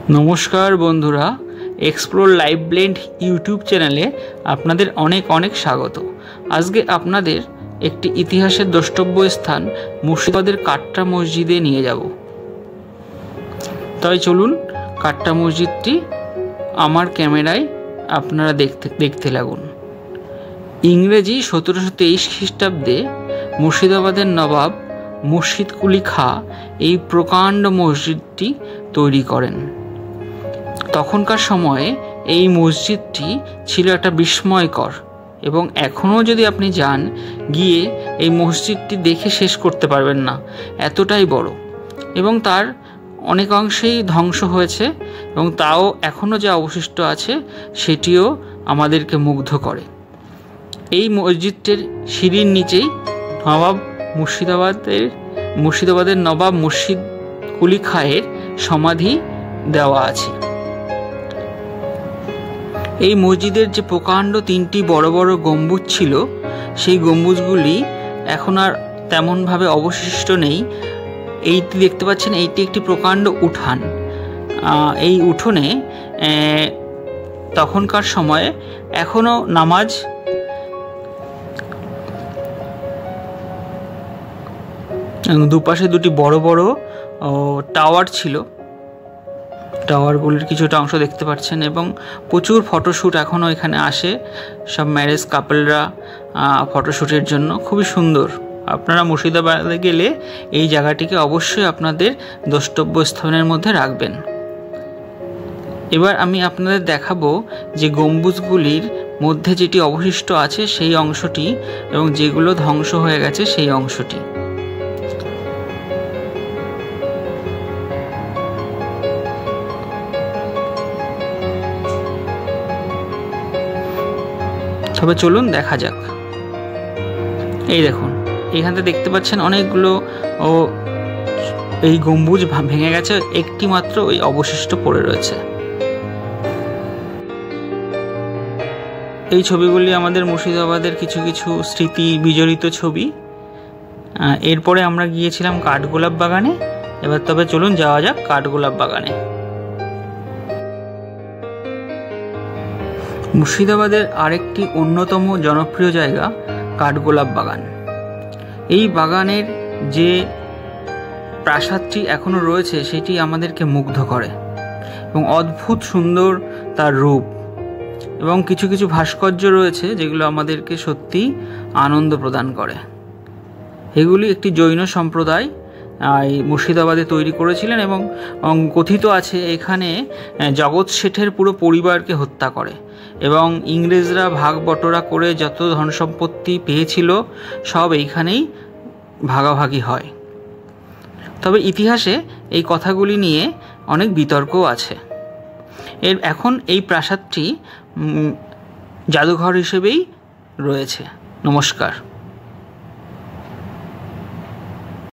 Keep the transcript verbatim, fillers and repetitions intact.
নমস্কার বন্ধুরা, explore live blend YouTube চ্যানেলে আপনাদের অনেক অনেক স্বাগত। আজকে আপনাদের একটি ইতিহাসের দ্রষ্টব্য স্থান মুর্শিদাবাদের কাটরা মসজিদে নিয়ে যাব। তাই চলুন কাটরা মসজিদটি আমার ক্যামেরায় আপনারা দেখতে দেখতে লাগুন। ইংরেজি সতেরোশো তেইশ খ্রিস্টাব্দে মুর্শিদাবাদের নবাব মুর্শিদ কুলি খাঁ এই প্রকাণ্ড মসজিদটি তৈরি করেন। তখনকার সময়ে এই মসজিদটি ছিল একটা বিস্ময়কর, এবং এখনও যদি আপনি যান, গিয়ে এই মসজিদটি দেখে শেষ করতে পারবেন না, এতটাই বড়। এবং তার অনেকাংশেই ধ্বংস হয়েছে, এবং তাও এখনও যা অবশিষ্ট আছে সেটিও আমাদেরকে মুগ্ধ করে। এই মসজিদটির সিঁড়ির নিচেই নবাব মুর্শিদাবাদের মুর্শিদাবাদের নবাব মুর্শিদ কুলি খাঁয়ের সমাধি দেওয়া আছে। এই মসজিদের যে প্রকাণ্ড তিনটি বড় বড় গম্বুজ ছিল, সেই গম্বুজগুলি এখন আর তেমনভাবে অবশিষ্ট নেই। এইটি দেখতে পাচ্ছেন, এইটি একটি প্রকাণ্ড উঠান। এই উঠোনে তখনকার সময়ে এখনও নামাজ দুপাশে দুটি বড় বড় টাওয়ার ছিল। টাওয়ারগুলির কিছুটা অংশ দেখতে পাচ্ছেন, এবং প্রচুর ফটোশ্যুট এখনও এখানে আসে। সব ম্যারেজ কাপলরা ফটোশ্যুটের জন্য খুবই সুন্দর। আপনারা মুর্শিদাবাদে গেলে এই জায়গাটিকে অবশ্যই আপনাদের দ্রষ্টব্য স্থানের মধ্যে রাখবেন। এবার আমি আপনাদের দেখাবো যে গম্বুজগুলির মধ্যে যেটি অবশিষ্ট আছে সেই অংশটি, এবং যেগুলো ধ্বংস হয়ে গেছে সেই অংশটি। তবে চলুন দেখা যাক। এই দেখুন, এখানে দেখতে পাচ্ছেন অনেকগুলো ও এই গম্বুজ ভেঙে গেছে, একটি মাত্র ওই অবশিষ্ট পড়ে রয়েছে। এই ছবিগুলি আমাদের মুর্শিদাবাদের কিছু কিছু স্মৃতি বিজড়িত ছবি। এরপরে আমরা গিয়েছিলাম কাঠগোলাপ বাগানে। এবার তবে চলুন যাওয়া যাক কাঠগোলাপ বাগানে। মুর্শিদাবাদের আরেকটি অন্যতম জনপ্রিয় জায়গা কাঠগোলাপ বাগান। এই বাগানের যে প্রাসাদটি এখনো রয়েছে সেটি আমাদেরকে মুগ্ধ করে, এবং অদ্ভুত সুন্দর তার রূপ, এবং কিছু কিছু ভাস্কর্য রয়েছে যেগুলো আমাদেরকে সত্যি আনন্দ প্রদান করে। এগুলি একটি জৈন সম্প্রদায় এই মুর্শিদাবাদে তৈরি করেছিলেন, এবং কথিত আছে এখানে জগৎ শেঠের পুরো পরিবারকে হত্যা করে, এবং ইংরেজরা ভাগ বটরা করে যত ধন সম্পত্তি পেয়েছিল সব এইখানেই ভাগাভাগি হয়। তবে ইতিহাসে এই কথাগুলি নিয়ে অনেক বিতর্কও আছে। এর এখন এই প্রাসাদটি জাদুঘর হিসেবেই রয়েছে। নমস্কার।